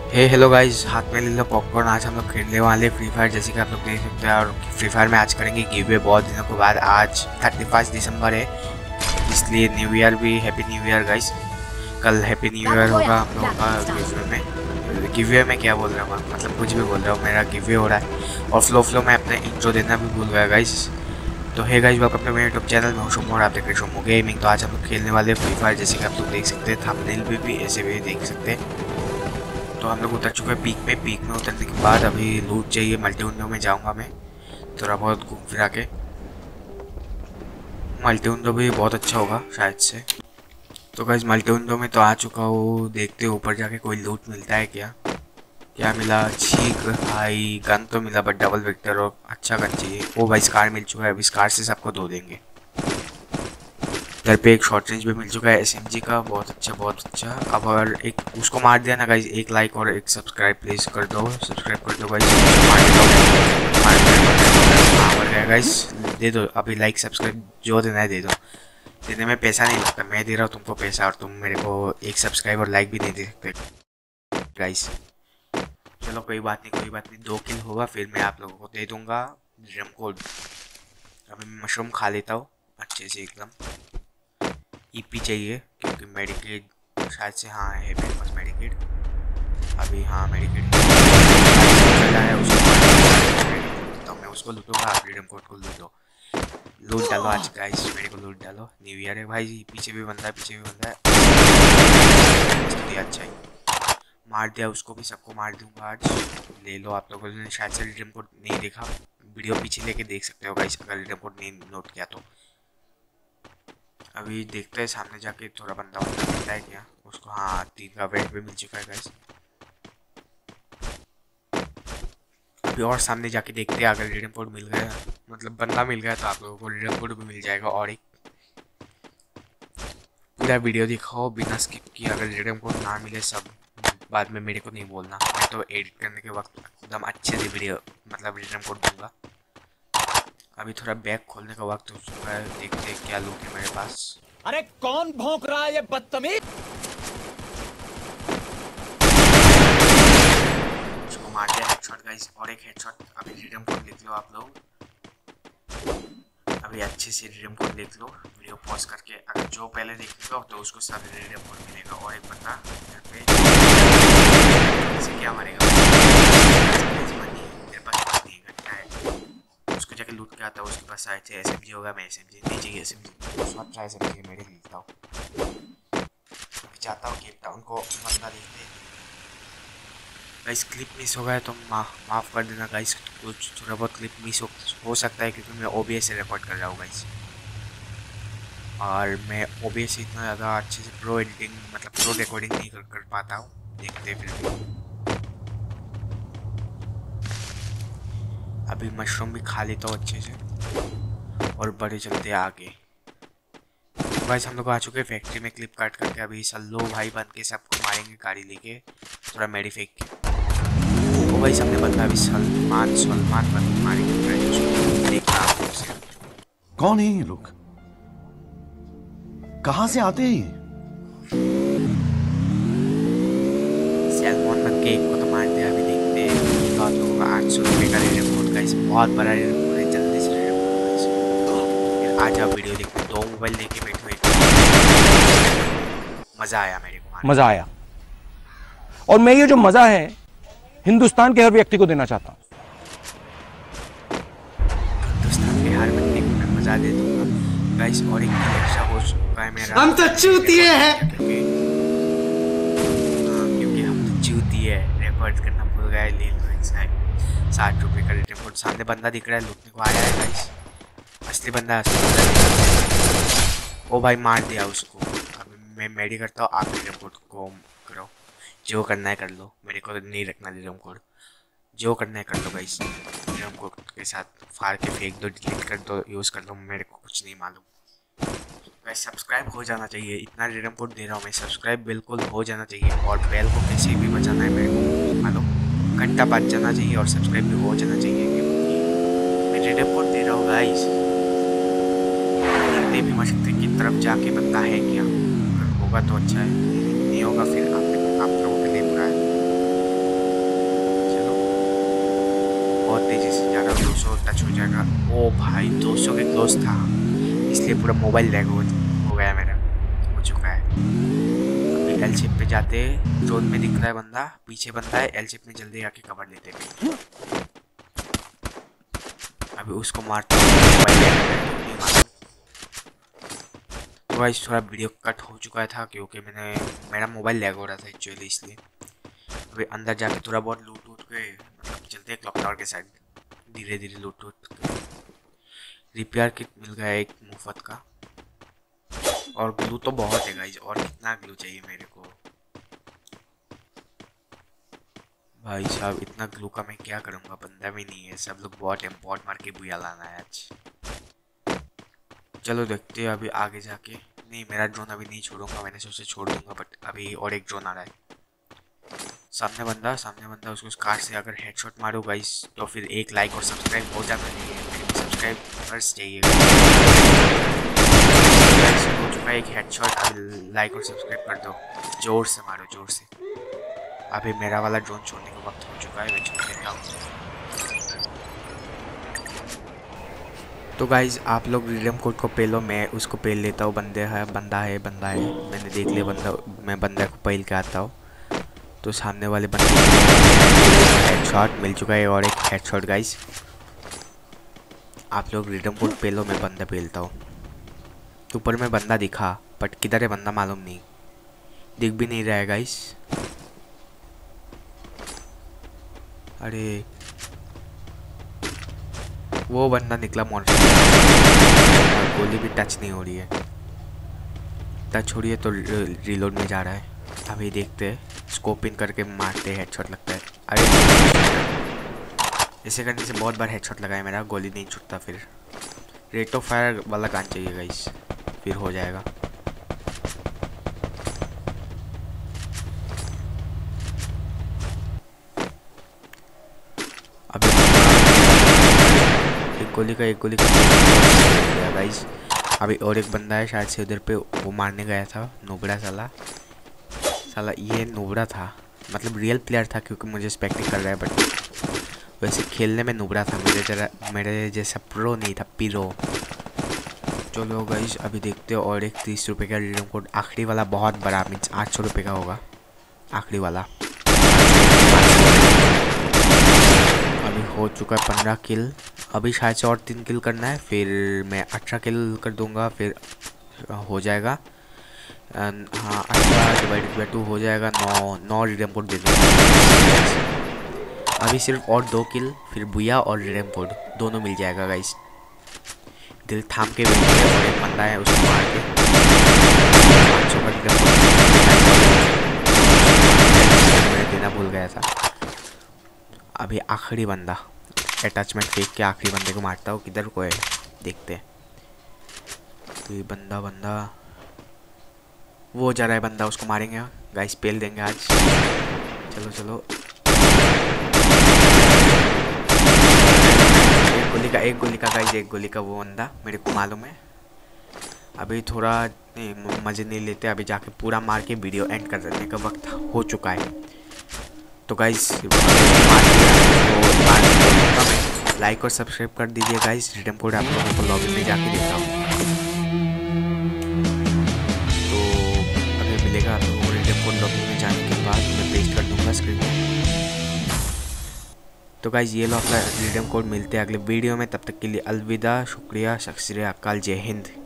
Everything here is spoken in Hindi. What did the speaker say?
हे हेलो गाइस, हाथ में ले लो पॉपकॉर्न। आज हम लोग खेलने वाले फ्री फायर, जैसे कि आप लोग देख सकते हैं। और फ्री फायर में आज करेंगे गिव वे बहुत दिनों के बाद। आज 31 दिसंबर है, इसलिए न्यू ईयर भी। Happy new year guys. कल हैप्पी न्यू ईयर होगा हम लोगों का गिव वे में क्या बोल रहा हूँ, मतलब कुछ भी बोल रहा हूँ। मेरा गिव वे हो रहा है और फ्लो में अपने इंट्रो देना भी भूल गया गाइस। तो हे गाइस, वेलकम टू मेरे यूट्यूब चैनल में शुभ और आप देख रहे हैं शुभ गेमिंग। तो आज हम लोग खेलने वाले फ्री फायर, जैसे कि आप लोग देख सकते हैं। थंबनेल पे भी ऐसे भी देख सकते हैं। तो हम लोग उतर चुके हैं पीक में उतरने के बाद अभी लूट चाहिए। मल्टी विंडो में जाऊंगा मैं थोड़ा बहुत घूम फिरा के। मल्टी विंडो भी बहुत अच्छा होगा शायद से। तो गाइस मल्टी विंडो में तो आ चुका हूँ। देखते हैं ऊपर जाके कोई लूट मिलता है क्या। क्या मिला? चीक भाई गन तो मिला, बट डबल विक्टर और अच्छा गन चाहिए। ओ भाई स्कार मिल चुका है। अभी स्कार से सबको धो देंगे। घर पे एक शॉर्ट रेंज भी मिल चुका है SMG का, बहुत अच्छा बहुत अच्छा। अब अगर एक उसको मार दिया ना गाइस, एक लाइक और एक सब्सक्राइब प्लीज कर दो। सब्सक्राइब कर दो गाइस, मार गया गाइस। दे दो अभी लाइक सब्सक्राइब, जो देना है दे दो। देने में पैसा नहीं लगता, मैं दे रहा हूँ तुमको पैसा, और तुम मेरे को एक सब्सक्राइब और लाइक भी नहीं दे सकते गाइस। चलो कोई बात नहीं 2 किल होगा फिर मैं आप लोगों को दे दूंगा ड्रीम कोड। अभी मैं मशरूम खा लेता हूँ अच्छे से एकदम। EP चाहिए क्योंकि मेडिकेट शायद से, हाँ है मेरे पास मेडिकेट अभी। हाँ मेडिकेट है उसको, तो मैं उसको लूटूंगा। आप फ्रीडम कोड को लूट डालो आज गाइस, मेरे को लूट डालो। न्यू ईयर है भाई। पीछे भी बंदा है। अच्छा ही मार दिया उसको भी, सबको मार दूंगा आज। ले लो आप लोगों ने शायद से रिडीम कोड नहीं देखा, वीडियो पीछे लेके देख सकते हो गाइस अगर रिडीम कोड नहीं नोट किया तो। अभी देखते हैं सामने जाके थोड़ा बंदा मिलता है क्या उसको। हाँ 3 का वेट भी मिल चुका है गाइस। अभी और सामने जाके देखते हैं अगर रिडीम कोड मिल गया, मतलब बंदा मिल गया, तो आप लोगों को रिडीम कोड भी मिल जाएगा। और एक पूरा वीडियो दिखाओ बिना स्किप किए। अगर रिडीम कोड ना मिले सब बाद में मेरे को नहीं बोलना, मैं तो एडिट करने के वक्त एकदम अच्छे से वीडियो मतलब रिडीम कोड दूंगा। अभी थोड़ा बैग खोलने का वक्त हो चुका है, देखते हैं क्या लूट है मेरे पास। अरे कौन भौंक रहा है ये बदतमीज? उसको मार दिया हेडशॉट गाइस, और एक हेडशॉट। अभी रिडीम कोड लिख लो आप लोग, अभी अच्छे से रिडीम कोड लिख लो वीडियो पॉज करके। अगर जो पहले देखेगा तो उसको साथ रिडीम कोड मिलेगा। और एक बंदा घर पे क्या मारेगा, मेरे पास नहीं घटना है। उसको जाके लूट के आता है, उसके पास शायद से SMG होगा। मैं SMG नहीं चाहिए, SMG मेरे लेता हूँ। चाहता हूँ केप टाउन को बंदा देखते हैं गाइस। क्लिप मिस हो गया तो माफ़ कर देना गाइस। कुछ थोड़ा बहुत क्लिप मिस हो सकता है क्योंकि मैं OBS से रिकॉर्ड कर रहा हूँ गाइस। और मैं OBS से इतना ज़्यादा अच्छे से प्रो एडिटिंग मतलब प्रो रिकॉर्डिंग नहीं कर पाता हूँ। देखते फिर भी। अभी मशरूम भी खा लेता हूँ अच्छे से और बड़े चलते आगे। गाइस हम लोग आ चुके हैं फैक्ट्री में क्लिप काट करके। अभी सल्लो भाई बन के सबको मारेंगे गाड़ी लेके, थोड़ा मेडी फेंक के। ओ भाई सामने बंदा अभी सलमान बन के मारेंगे। देखना कौन है ये लोग, कहाँ से आते हैं? सैलमॉन बन के एक को तो मार दिया। अभी देखते हैं तो आप लोगों का 800 रुपये का रिपोर्ट गाइस, बहुत बड़ा रिपोर्ट है। जल्दी से रिपोर्ट आज आप वीडियो देखते 2 मोबाइल लेके बैठो। मजा आया मेरे को, मजा आया। और मैं ये जो मजा है हिंदुस्तान के हर व्यक्ति को देना चाहता हूँ। हिंदुस्तान के हर बंदे को मैं मजा दे दूंगा गाइस। और एक एक्स्ट्रा हो चुका है मेरा। हम तो चूतिए हैं क्योंकि हम तो चूतिए रिकॉर्ड करना भूल गए। ले लो 60 रुपये का रिपोर्ट। सामने बंदा दिख रहा है, लूटने को आया है गाइस। असली बंदा ओ भाई मार दिया उसको। अभी मैं मेडी करता हूँ, आप रिपोर्ट को करो। जो करना है कर लो, मेरे को नहीं रखना रिडीम कोड। जो करना है कर लो गाइस। रिडीम कोड के साथ फाड़ के फेंक दो, डिलीट कर दो, यूज़ कर लो, मेरे को कुछ नहीं मालूम गाइस। सब्सक्राइब हो जाना चाहिए, इतना रिडीम कोड दे रहा हूँ मैं, सब्सक्राइब बिल्कुल हो जाना चाहिए। और बेल को कैसे भी बजाना है मेरे को मालूम, घंटा बज जाना चाहिए और सब्सक्राइब भी हो जाना चाहिए क्योंकि मैं रिडीम कोड दे रहा हूँ गाइस। करते भी मशक्क़त की तरफ जाके बनता है क्या, होगा तो अच्छा है, नहीं होगा फिर आप लोगों के लिए बुरा है। 200 टच हो जाएगा। ओ भाई 200 के क्लोज था, इसलिए पूरा मोबाइल लैग हो गया मेरा, हो चुका है। अभी एल शेप पे जाते, ड्रोन में दिख रहा है बंदा, पीछे बंदा है, एल शेप में जल्दी आके कवर लेते हैं। अभी उसको मारता हूँ। तो गाइस थोड़ा वीडियो कट हो चुका था क्योंकि मेरा मोबाइल लैग हो रहा था एक्चुअली, इसलिए। अभी अंदर जाके थोड़ा बहुत लूट के मतलब चलते हैं क्लॉक टावर के साइड, धीरे धीरे लूट के। रिपेयर किट मिल गया एक मुफ्त का, और ग्लू तो बहुत है गाइस, और कितना ग्लू चाहिए मेरे को भाई साहब। इतना ग्लू का मैं क्या करूँगा, बंदा भी नहीं है, सब लोग बहुत इम्पोर्ट मार के बुया लाना है आज। चलो देखते हैं अभी आगे जाके। नहीं, मेरा ड्रोन अभी नहीं छोड़ूंगा, मैंने सोचा छोड़ दूंगा, बट अभी और एक ड्रोन आ रहा है। सामने बंदा, उसको कार से अगर हेडशॉट मारो गाइस तो फिर एक लाइक और सब्सक्राइब हो जाता है। सब्सक्राइबर्स चाहिए गाइस। हो चुका है एक हेडशॉट, अभी लाइक और सब्सक्राइब कर दो, जोर से मारो, जोर से। अभी मेरा वाला ड्रोन छोड़ने का वक्त हो चुका है, मैं छोड़ देता हूँ। तो गाइज आप लोग रिडीम कोड को पे लो, मैं उसको पेल लेता हूँ। बंदा है, मैंने देख लिया बंदा, मैं बंदा को पेल के आता हूँ। तो सामने वाले बंदे हेडशॉट मिल चुका है, और एक हेडशॉट गाइज। आप लोग रिडीम कोड पे लो, मैं बंदा पेलता हूँ। ऊपर में बंदा दिखा, बट किधर है बंदा मालूम नहीं, दिख भी नहीं रहा है गाइज। अरे वो बंदा निकला मोटरसाइकिल, गोली भी टच नहीं हो रही है, टच हो रही है तो रीलोड में जा रहा है। अभी देखते हैं, स्कोप इन करके मारते हैं, हेडशॉट लगता है। अरे ऐसे करने से बहुत बार हेडशॉट लगा है मेरा, गोली नहीं छूटता। फिर रेट ऑफ फायर वाला गन चाहिए गाइस, फिर हो जाएगा। अभी एक गोली का गाइस। अभी और एक बंदा है शायद से उधर पे, वो मारने गया था, नोबड़ा साला ये नोबड़ा था, मतलब रियल प्लेयर था क्योंकि मुझे स्पेक्टिंग कर रहा है, बट वैसे खेलने में नोबड़ा था, मेरे जैसा प्रो नहीं था, पीरो। चलो गाइस अभी देखते हो, और एक 30 रुपये का रिडीम कोड, आखिरी वाला बहुत बड़ा, मीन्स 800 रुपये का होगा आखिरी वाला। अभी हो चुका है 15 किल, अभी शायद से और 3 किल करना है, फिर मैं 18 किल कर दूंगा, फिर हो जाएगा। हाँ 18 डिवाइडेड बाई 2 हो जाएगा, 9 रिडीम कोड दे दूँगा। अभी सिर्फ और 2 किल, फिर बुया और रिडीम कोड दोनों मिल जाएगा गाइस। दिल थाम के बैठे हैं, और एक बंदा है उसको मार के 500 का रिडीम कोड मैं देना भूल गया था। अभी आखिरी बंदा, अटैचमेंट फेंक के आखिरी बंदे को मारता हूँ, किधर को है देखते हैं। कोई बंदा वो जा रहा है बंदा, उसको मारेंगे गाइस, पेल देंगे आज। चलो एक गोली का गाइस, एक गोली का वो बंदा मेरे को मालूम है। अभी थोड़ा मज़े नहीं लेते, अभी जाके पूरा मार के वीडियो एंड कर देने का वक्त हो चुका है। तो गाइस लाइक और सब्सक्राइब कर दीजिए गाइस। रिडीम कोड आप लोगों को लॉगिन में जाके देता हूँ, तो अगर मिलेगा आप लोगों को रिडीम कोड लॉगिन में जाने के बाद मैं पेस्ट कर दूँगा स्क्रीन में। तो गाइस ये लो अपना रिडीम कोड, मिलते हैं अगले वीडियो में, तब तक के लिए अलविदा, शुक्रिया, सत श्री अकाल, जय हिंद।